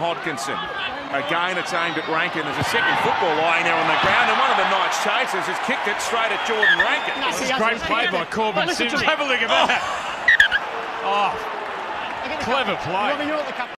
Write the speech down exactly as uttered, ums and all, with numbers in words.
Hodkinson. Again, it's aimed at Rankin. There's a second football lying there on the ground, and one of the Knights chasers has kicked it straight at Jordan Rankin. This is a great play by Korbin Sims. Have a look at that. Oh, clever play.